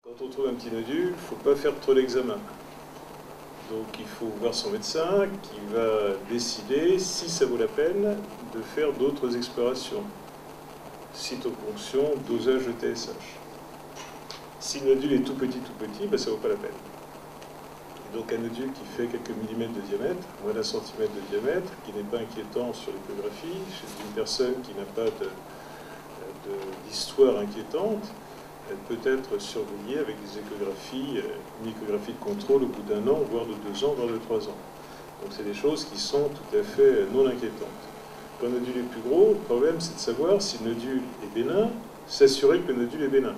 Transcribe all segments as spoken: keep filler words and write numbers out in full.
Quand on trouve un petit nodule, il ne faut pas faire trop d'examens. Donc il faut voir son médecin qui va décider si ça vaut la peine de faire d'autres explorations. Cytoponction, dosage de T S H. Si le nodule est tout petit, tout petit, ben ça ne vaut pas la peine. Et donc un nodule qui fait quelques millimètres de diamètre, moins d'un centimètre de diamètre, qui n'est pas inquiétant sur l'échographie, chez une personne qui n'a pas d'histoire inquiétante, elle peut être surveillée avec des échographies, une échographie de contrôle au bout d'un an, voire de deux ans, voire de trois ans. Donc c'est des choses qui sont tout à fait non inquiétantes. Quand le nodule est plus gros, le problème c'est de savoir si le nodule est bénin, s'assurer que le nodule est bénin.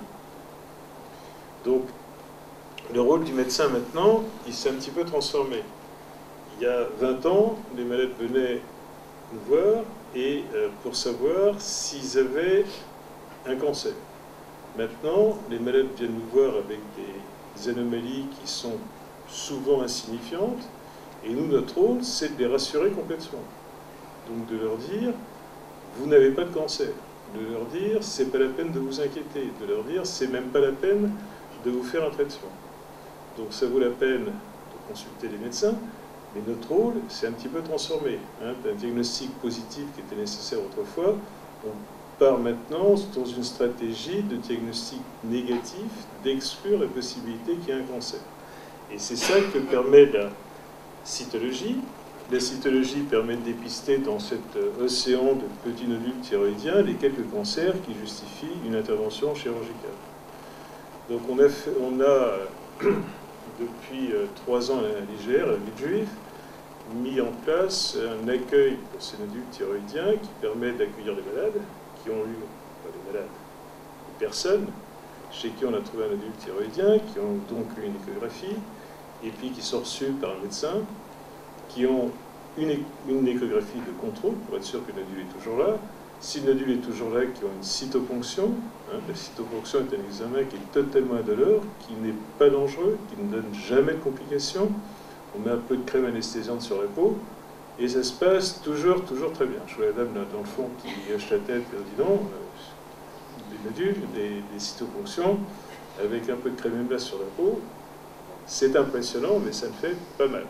Donc le rôle du médecin maintenant, il s'est un petit peu transformé. Il y a vingt ans, les malades venaient nous voir et euh, pour savoir s'ils avaient un cancer. Maintenant, les malades viennent nous voir avec des anomalies qui sont souvent insignifiantes, et nous, notre rôle, c'est de les rassurer complètement. Donc de leur dire, vous n'avez pas de cancer. De leur dire, c'est pas la peine de vous inquiéter. De leur dire, c'est même pas la peine de vous faire un traitement. Donc ça vaut la peine de consulter les médecins, mais notre rôle, c'est un petit peu transformé. Hein, un diagnostic positif qui était nécessaire autrefois, on part maintenant dans une stratégie de diagnostic négatif, d'exclure la possibilité qu'il y ait un cancer. Et c'est ça que permet la cytologie. La cytologie permet de dépister dans cet océan de petits nodules thyroïdiens les quelques cancers qui justifient une intervention chirurgicale. Donc on a, fait, on a depuis trois ans à l'I G R, à la Ville Juive, mis en place un accueil pour ces nodules thyroïdiens qui permet d'accueillir les malades qui ont eu, pas les malades, les personnes chez qui on a trouvé un nodule thyroïdien, qui ont donc eu une échographie, et puis qui sont reçus par un médecin, qui ont une, une échographie de contrôle pour être sûr que le nodule est toujours là. Si le nodule est toujours là, qui ont une cytoponction. Hein, la cytoponction est un examen qui est totalement indolore, qui n'est pas dangereux, qui ne donne jamais de complications. On met un peu de crème anesthésiante sur la peau, et ça se passe toujours, toujours très bien. Je vois la dame là, dans le fond qui hoche la tête et dit non, euh, des nodules, des, des cytoponctions, avec un peu de crème émulasse sur la peau, c'est impressionnant, mais ça ne fait pas mal.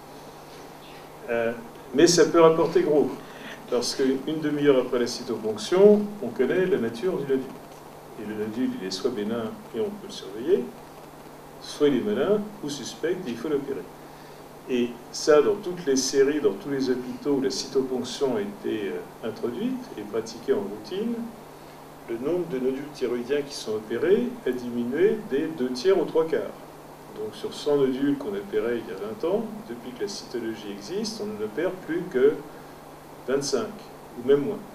Euh, mais ça peut rapporter gros, parce qu'une demi-heure après la cytoponction, on connaît la nature du nodule. Et le nodule, il est soit bénin et on peut le surveiller, soit il est malin ou suspect et il faut l'opérer. Et ça, dans toutes les séries, dans tous les hôpitaux où la cytoponction a été introduite et pratiquée en routine, le nombre de nodules thyroïdiens qui sont opérés a diminué des deux tiers aux trois quarts. Donc sur cent nodules qu'on opérait il y a vingt ans, depuis que la cytologie existe, on n'en opère plus que vingt-cinq, ou même moins.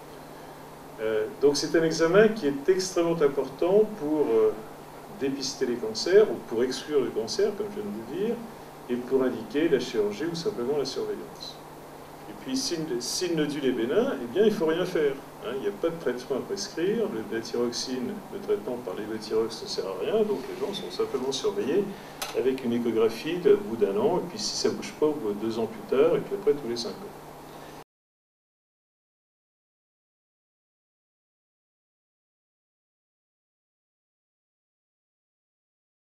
Euh, donc c'est un examen qui est extrêmement important pour euh, dépister les cancers, ou pour exclure le cancer, comme je viens de vous dire, et pour indiquer la chirurgie ou simplement la surveillance. Et puis, si, si le nodule est bénin, eh bien, il ne faut rien faire. Hein, il n'y a pas de traitement à prescrire. Le, la thyroxine, le traitement par l'évothyrox ne sert à rien, donc les gens sont simplement surveillés avec une échographie au bout d'un an, et puis si ça ne bouge pas, au bout de deux ans plus tard, et puis après tous les cinq ans.